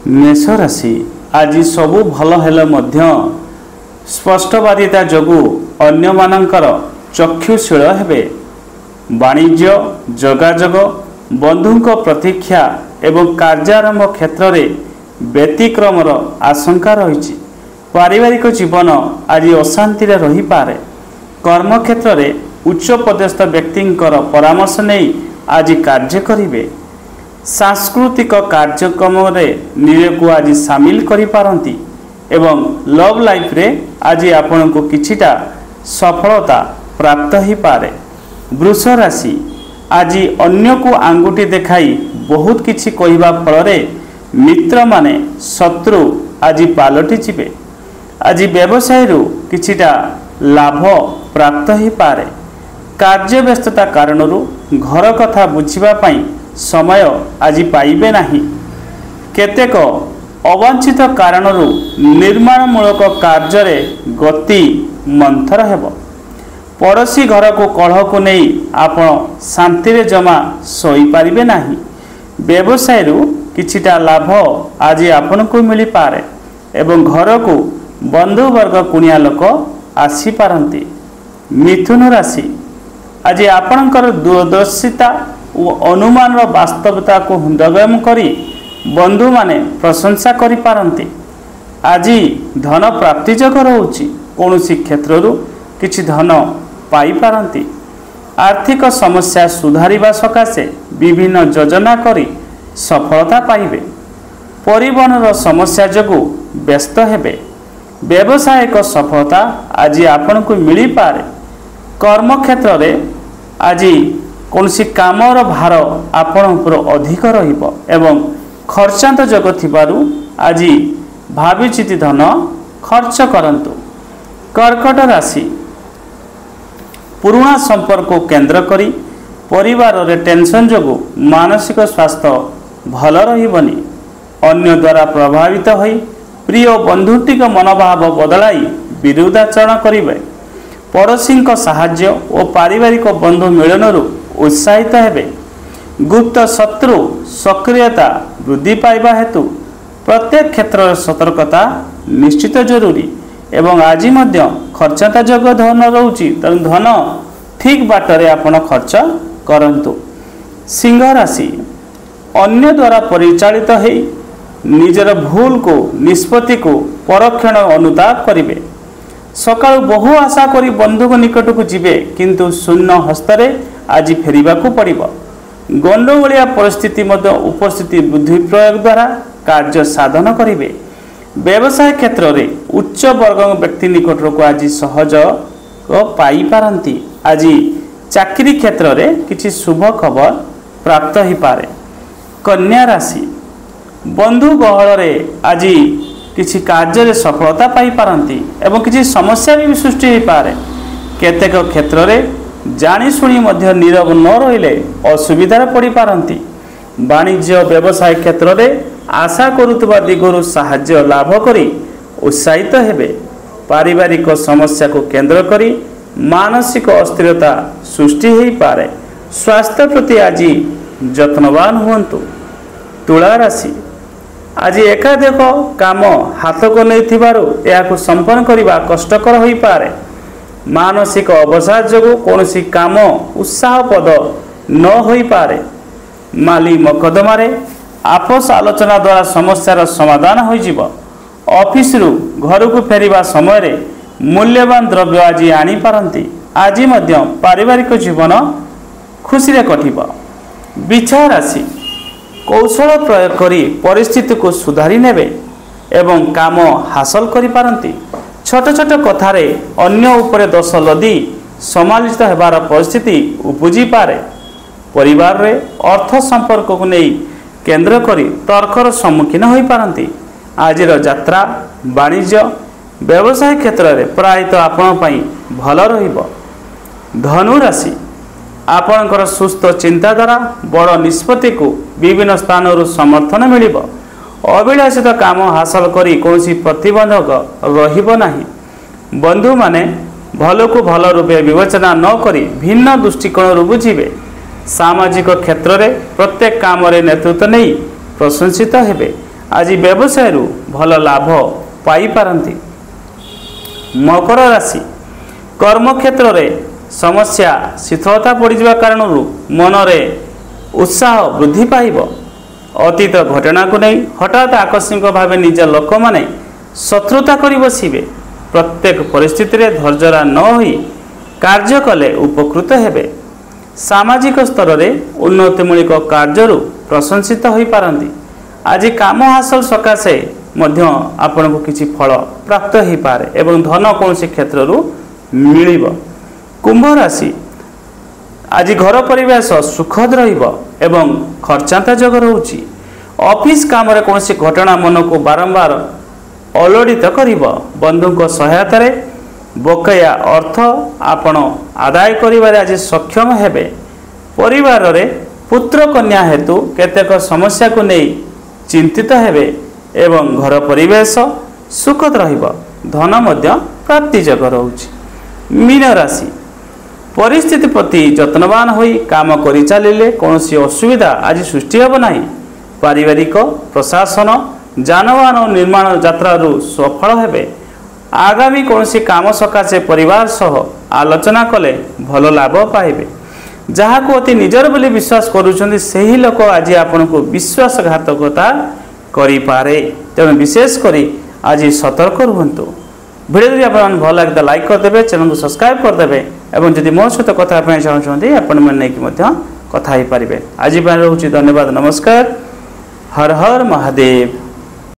मेष राशि आज सबू भल हेले मध्य स्पष्टवादिता जोगु अन्य मानकर चक्षुशील हेबे। वाणिज्य जोगाजोग बंधुंक प्रतीक्षा एवं कार्यारंभ क्षेत्र में व्यतिक्रमर आशंका रही। पारिवारिक जीवन आज अशांति रही पारे। कर्मक्षेत्र में उच्च पदस्थ व्यक्तिंकर परामर्श नहीं आज कार्य करिवे। सांस्कृतिक कार्यक्रम निज को आज सामिल करि पारंती एवं लव लाइफ रे आज आपण को किछिटा सफलता प्राप्त ही पारे। वृष राशि आज अन्य को आंगुठी देखाई बहुत किछि कहिबा फल मित्र माने शत्रु आज पालटि जिवे। आज व्यवसाय रु किछिटा लाभ प्राप्त ही पारे। कार्य व्यस्तता कारण घर कथा बुझिबा पई समय आज पाइबे नाही। केतेक अवांछित कारण निर्माणमूलक कार्य गति मंथर हेब। पड़ोसी घर को कलह को नहीं आपण शांति रे जमा सोई पारिबे नाही। व्यवसाय रु किछिटा लाभ आज आपण को मिली पारे एवं घर को बंधु वर्ग कुनिया लोक आसी पारंती। मिथुन राशि आज आपणकर दूरदर्शिता और अनुमान वास्तवता को हृदयगम करी बंधु माने प्रशंसा करि पारंती। आज धन प्राप्ति जग रोची कौनसी क्षेत्र किछि धन पाई पारंती। आर्थिक समस्या सुधारिबा सकाशे विभिन्न योजना करी सफलता पाइबे। परिवहन समस्या जगु व्यस्त हेबे। व्यवसायिक सफलता आज आपण को मिली पारे। कर्मक्षेत्र में आज कौनसी कामर भार आपण उपर अधिक रहिबो एवं खर्चांत जग थिबारु आज भाविचिति धन खर्च करंतु। कर्कट राशि पुराना संपर्क को केंद्र करी परिवार रे टेंशन जगु मानसिक स्वास्थ्य भल रहिबनी। अन्य द्वारा प्रभावित होई प्रिय बंधुटिक मनोभाव बदलाई विरोधाचरण करिवे। पड़ोसी साहाय्य और पारिवारिक बंधु मिलन उत्साहित हेबे। गुप्त शत्रु सक्रियता वृद्धि पाइबा हेतु प्रत्येक क्षेत्र सतर्कता निश्चित जरूरी एवं आज मध्य खर्चाता जग धन रोची तेणु धन ठीक बाटरे आपण खर्च करंतु। सिंह राशि अन्य द्वारा परिचालित है निजर भूल को निष्पत्ति को परक्षण अनुताप करिवे। सकाळु बहु आशा करी बंधुक निकट को जीवे किंतु शून्य हस्तरे आज फेरिबा को पड़िबो। गंडगोलिया परिस्थिति मध्य उपस्थिति बुद्धि प्रयोग द्वारा कार्य साधन करिवे। व्यवसाय क्षेत्र में उच्च वर्ग व्यक्ति निकट को आज सहज पाई पारंती। आज चाकरी क्षेत्र में किछि शुभ खबर प्राप्त ही पारे। कन्या राशि बंधु गहल आज किछि कार्य रे सफलता पाई पारंती एवं किछि समस्या भी सृष्टि हो पारे। केतेक क्षेत्र में जानी शुणी मध्य नीरव न रहिले असुविधार पड़ी पारंती। वाणिज्य व्यवसाय क्षेत्र में आशा करुवा दिगरु साहाय्य लाभ करी उत्साहित हेबे। पारिवारिक समस्या को केंद्र करी मानसिक अस्थिरता सृष्टि हो पारे। स्वास्थ्य प्रति आज जत्नवान हुंतु। तुला राशि आज एकाधिक काम हाथ को नहीं थिबारु याकु संपन्न करिबा कष्टकर होई पारे। मानसिक अवसाद जगु कौनसी काम उत्साहपद न होई पारे। माली मकदमारे आपस आलोचना द्वारा समस्यार समाधान हो जिवो। ऑफिस रु घर को फेरिबा समय रे मूल्यवान द्रव्य आज आनी पारंती। आज मध्य पारिवारिक जीवन खुशी रे कटिबो। बिछा राशि कौशल प्रयोग करी परिस्थिति को सुधारी नेबे एवं काम हासिल करि पारंती। छोट छोट कथारे अन्य उपरे दोष लदी समालोचित हेबार परिस्थिति उपजी पारे। परिवार रे अर्थ संपर्क को नहीं केंद्र करी तर्कर सम्मुखीन होई पारंती। आजिर यात्रा वाणिज्य व्यवसाय क्षेत्र में प्रायतः आपण पई भल रहिबो। धनु राशि आपणकर सुस्थ चिंताधारा बड़ निष्पत्ति को विभिन्न स्थान समर्थन मिलिबो। अभिलाषित काम हासिल करी कौनसी प्रतिबंधक रहिबो नाही। बंधु माने भल को भल रूपे विवेचना न करी भिन्न दृष्टिकोण बुझिबे। सामाजिक क्षेत्र में प्रत्येक काम रे नेतृत्व नहीं प्रशंसित हेबे। आज व्यवसाय भल लाभ पाइपारती। मकर राशि कर्मक्षेत्र में समस्या शिथिलता पड़जा कारण मनरे उत्साह वृद्धि पाइब। अतीत घटना को नहीं हठात आकस्मिक भाव निज लोक माने शत्रुता कर बसवे। प्रत्येक परिस्थिति रे धैर्यरा न होई कार्य कले उपकृत हेबे। सामाजिक स्तर रे उन्नतिमूलक कार्य प्रशंसित हो पारती। आज काम हासिल सकाशे मध्य आपन को किसी फल प्राप्त हो पारे एवं धन कौन क्षेत्र मिलिब। कुंभ राशि आज घर परिवेश सुखद रहिब एवं खर्चांता जग रोची। ऑफिस काम रे कौन घटना मन को बारंबार अलड़ित करिब। बंधु सहायता रे बकाया अर्थ आपण आदाय करिबारे आज सक्षम हेबे। परिवार रे पुत्र कन्या हेतु केतेक समस्या को नहीं चिंतित हेबे एवं घर परिवेश सुखद रहिब। धन मध्य प्राप्ति जग रोची। मीन राशि परिस्थिति प्रति जत्नवान होई काम करि चलिले कौन असुविधा आज सृष्टि हेब नाही। पारिवारिक प्रशासन जानवाहन और निर्माण यात्रा सफल हेबे। आगामी कौन काम सकाशे परिवार सह आलोचना कले भल लाभ पाइबे। जहाँ को अति निजर बोली विश्वास करुछंदी सही लोक आज आपन को विश्वासघातकता करि पारे। तेणु विशेष करी आज सतर्क रुहंतु। वीडियो जदि आपन भल लगे लाइक करदेवे, चैनल को सब्सक्राइब करदेवे एवं जदि मो सहित कथा चाहते आपण मैंने कथा हो पारे। आज रोचे धन्यवाद। नमस्कार। हर हर महादेव।